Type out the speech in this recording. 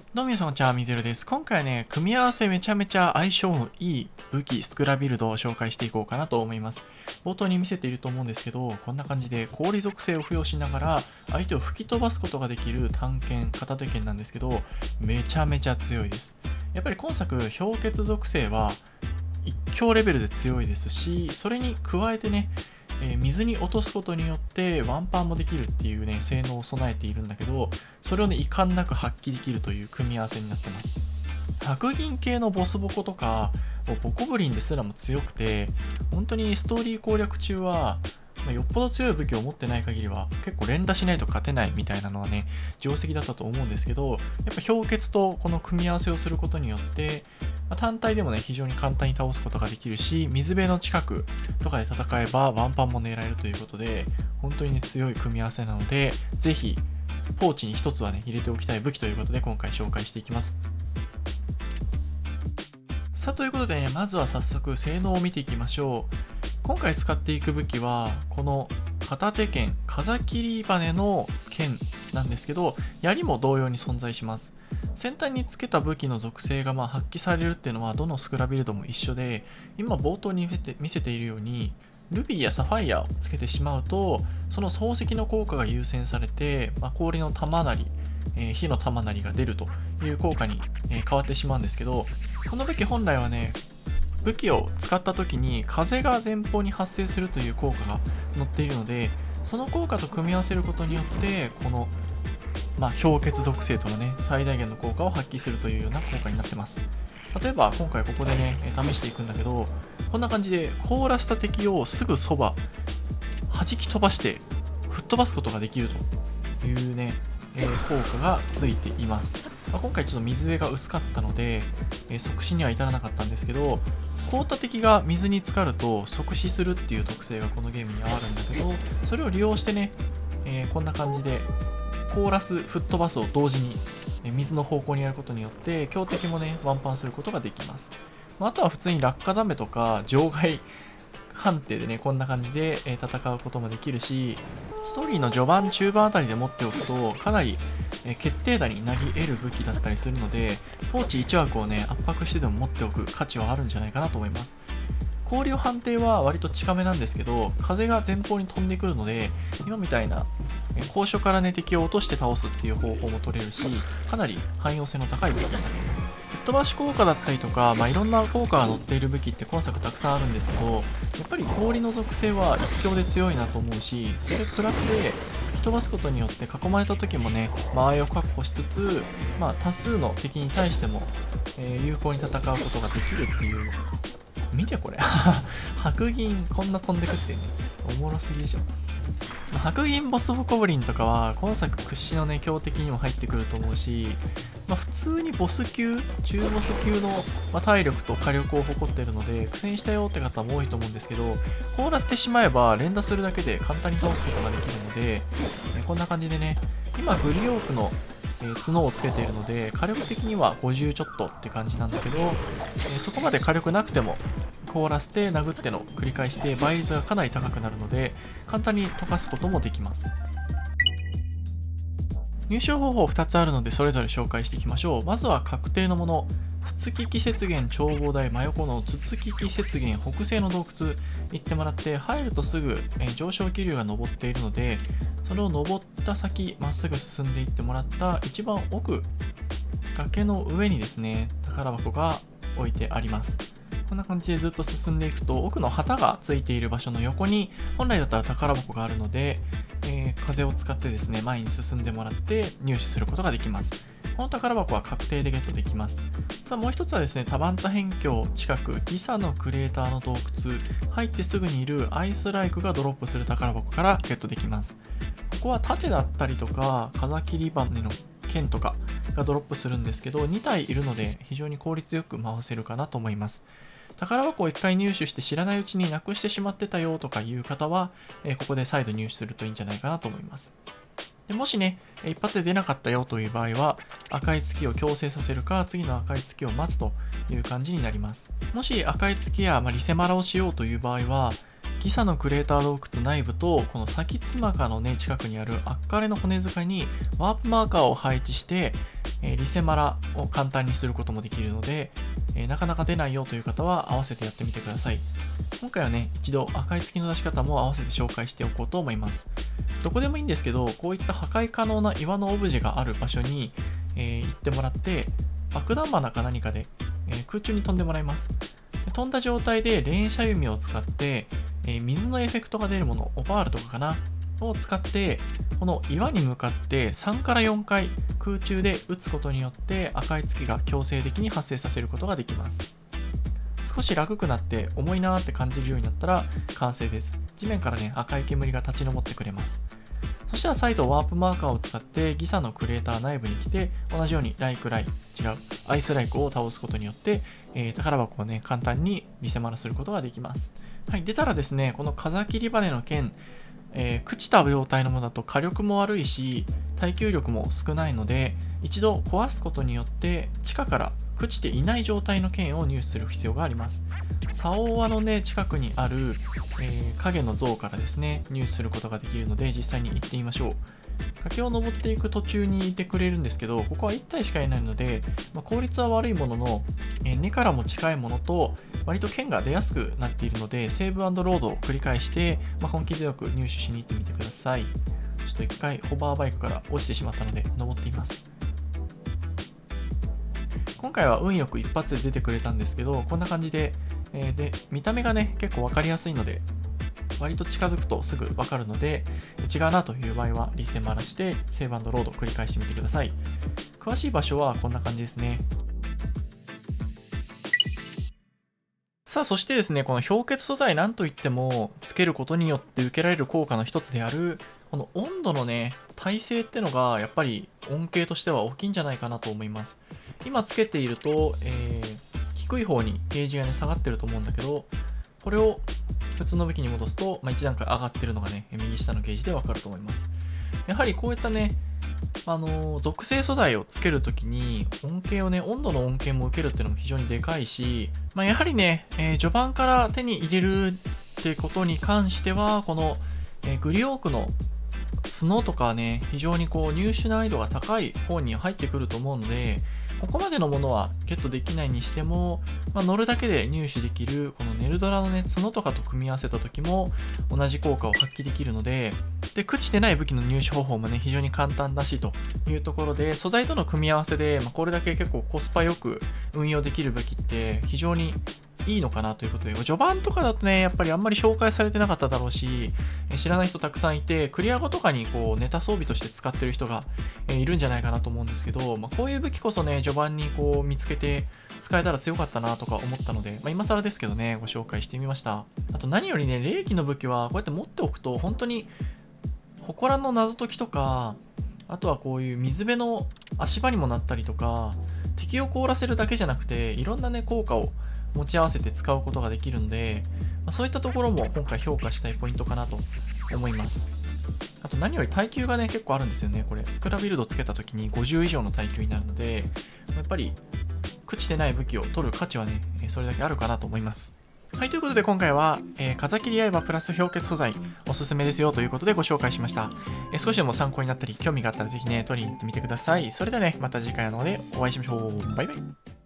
どうも皆さんこんにちは、みずるです。今回はね、組み合わせめちゃめちゃ相性のいい武器、スクラビルドを紹介していこうかなと思います。冒頭に見せていると思うんですけど、こんな感じで氷属性を付与しながら相手を吹き飛ばすことができる短剣、片手剣なんですけど、めちゃめちゃ強いです。やっぱり今作、氷結属性は一強レベルで強いですし、それに加えてね、水に落とすことによってワンパンもできるっていうね性能を備えているんだけど、それをね遺憾なく発揮できるという組み合わせになってます。白銀系のボスボコとかボコブリンですらも強くて、本当にストーリー攻略中はよっぽど強い武器を持ってない限りは結構連打しないと勝てないみたいなのはね定石だったと思うんですけど、やっぱ氷結とこの組み合わせをすることによって単体でもね非常に簡単に倒すことができるし、水辺の近くとかで戦えばワンパンも狙えるということで、本当にね強い組み合わせなので、ぜひポーチに一つはね入れておきたい武器ということで今回紹介していきます。さあということでね、まずは早速性能を見ていきましょう。今回使っていく武器はこの片手剣、風切り羽の剣なんですけど、槍も同様に存在します。先端につけた武器の属性が発揮されるっていうのはどのスクラビルドも一緒で、今冒頭に見せているようにルビーやサファイアをつけてしまうと、その装石の効果が優先されて、氷の玉なり、火の玉なりが出るという効果に変わってしまうんですけど、この武器本来はね、武器を使った時に風が前方に発生するという効果が載っているので、その効果と組み合わせることによってこの氷結属性とのね最大限の効果を発揮するというような効果になってます。例えば今回ここでね試していくんだけど、こんな感じで凍らせた敵をすぐそば弾き飛ばして吹っ飛ばすことができるというね、効果がついています。今回ちょっと水辺が薄かったので、即死には至らなかったんですけど、凍った敵が水に浸かると即死するっていう特性がこのゲームにはあるんだけど、それを利用してね、こんな感じで凍らす、吹っ飛ばすを同時に水の方向にやることによって強敵もねワンパンすることができます。あとは普通に落下ダメとか場外判定でねこんな感じで戦うこともできるし、ストーリーの序盤中盤あたりで持っておくとかなり決定打になり得る武器だったりするので、ポーチ1枠をね圧迫してでも持っておく価値はあるんじゃないかなと思います。氷を判定は割と近めなんですけど、風が前方に飛んでくるので、今みたいな高所からね敵を落として倒すっていう方法も取れるし、かなり汎用性の高い武器になります。吹っ飛ばし効果だったりとか、いろんな効果が載っている武器って今作たくさんあるんですけど、やっぱり氷の属性は一強で強いなと思うし、それプラスで吹き飛ばすことによって囲まれた時もね間合いを確保しつつ、多数の敵に対しても、有効に戦うことができるっていう。見てこれ白銀こんな飛んでくってね、おもろすぎでしょ。白銀ボスボコブリンとかは今作屈指のね強敵にも入ってくると思うし、普通にボス級、中ボス級の、体力と火力を誇っているので苦戦したよって方も多いと思うんですけど、凍らせてしまえば連打するだけで簡単に倒すことができるので、こんな感じでね、今グリオークの角をつけているので火力的には50ちょっとって感じなんだけど、そこまで火力なくても凍らせて殴っての繰り返して倍率がかなり高くなるので簡単に溶かすこともできます。入手方法2つあるのでそれぞれ紹介していきましょう。まずは確定のもの、筒利き雪原眺望台真横の筒利き雪原北西の洞窟行ってもらって、入るとすぐ上昇気流が登っているので、それを登った先まっすぐ進んでいってもらった一番奥、崖の上にですね宝箱が置いてあります。こんな感じでずっと進んでいくと奥の旗がついている場所の横に本来だったら宝箱があるので、風を使ってですね前に進んでもらって入手することができます。この宝箱は確定でゲットできます。さあもう一つはですね、タバンタ辺境近くギサのクレーターの洞窟入ってすぐにいるアイスライクがドロップする宝箱からゲットできます。ここは盾だったりとか風切り羽の剣とかがドロップするんですけど、2体いるので非常に効率よく回せるかなと思います。宝箱を1回入手して知らないうちになくしてしまってたよとかいう方は、ここで再度入手するといいんじゃないかなと思います。でもしね、一発で出なかったよという場合は、赤い月を強制させるか、次の赤い月を待つという感じになります。もし赤い月やリセマラをしようという場合は、 ギサのクレーター洞窟内部とこの先妻かのね近くにあるアッカレの骨塚にワープマーカーを配置して、リセマラを簡単にすることもできるので、なかなか出ないよという方は合わせてやってみてください。今回はね一度赤い月の出し方も合わせて紹介しておこうと思います。どこでもいいんですけど、こういった破壊可能な岩のオブジェがある場所に、行ってもらって爆弾花か何かで、空中に飛んでもらいます。飛んだ状態で連射弓を使って、水のエフェクトが出るもの、オパールとかかなを使ってこの岩に向かって3から4回空中で撃つことによって赤い月が強制的に発生させることができます。少し楽くなって重いなーって感じるようになったら完成です。地面からね赤い煙が立ち上ってくれます。そしたら再度ワープマーカーを使ってギサのクレーター内部に来て同じようにアイスライクを倒すことによって、宝箱をね簡単に見せまらすることができます。はい、出たらですねこの風切り羽の剣、朽ちた状態のものだと火力も悪いし耐久力も少ないので一度壊すことによって地下から朽ちていない状態の剣を入手する必要があります。竿輪のね近くにある、影の像からですね入手することができるので実際に行ってみましょう。崖を登っていく途中にいてくれるんですけど、ここは1体しかいないので、効率は悪いものの、根からも近いものと割と剣が出やすくなっているのでセーブ&ロードを繰り返して、根気強く入手しに行ってみてください。ちょっと1回ホバーバイクから落ちてしまったので登っています。今回は運よく一発で出てくれたんですけど、こんな感じで、見た目がね結構分かりやすいので割と近づくとすぐ分かるので、違うなという場合はリセマラしてセーブ&ロードを繰り返してみてください。詳しい場所はこんな感じですね。さあそしてですねこの氷結素材なんといってもつけることによって受けられる効果の一つであるこの温度のね耐性ってのがやっぱり恩恵としては大きいんじゃないかなと思います。今つけていると、低い方にゲージがね下がってると思うんだけど、これを普通の武器に戻すと、1段階上がってるのがね右下のゲージでわかると思います。やはりこういったね属性素材をつけるときに恩恵をね温度の恩恵も受けるっていうのも非常にでかいし、やはりね、序盤から手に入れるってことに関してはこの、グリオークの角とかね非常にこう入手難易度が高い方に入ってくると思うので、ここまでのものはゲットできないにしても、乗るだけで入手できるこのネルドラのね角とかと組み合わせた時も同じ効果を発揮できるので、朽ちてない武器の入手方法もね非常に簡単だしというところで、素材との組み合わせで、これだけ結構コスパよく運用できる武器って非常にいいのかなということで、序盤とかだとねやっぱりあんまり紹介されてなかっただろうし、知らない人たくさんいてクリア後とかにこうネタ装備として使ってる人がいるんじゃないかなと思うんですけど、こういう武器こそね序盤にこう見つけて使えたら強かったなとか思ったので、今更ですけどねご紹介してみました。あと何よりね霊気の武器はこうやって持っておくと本当に祠の謎解きとか、あとはこういう水辺の足場にもなったりとか、敵を凍らせるだけじゃなくていろんなね効果を持ち合わせて使うことができるので、そういったところも今回評価したいポイントかなと思います。あと何より耐久がね結構あるんですよね。これスクラビルドつけた時に50以上の耐久になるので、やっぱり朽ちてない武器を取る価値はねそれだけあるかなと思います。はい、ということで今回は、風切り刃プラス氷結素材おすすめですよということでご紹介しました。少しでも参考になったり興味があったらぜひね取りに行ってみてください。それではねまた次回のでお会いしましょう。バイバイ。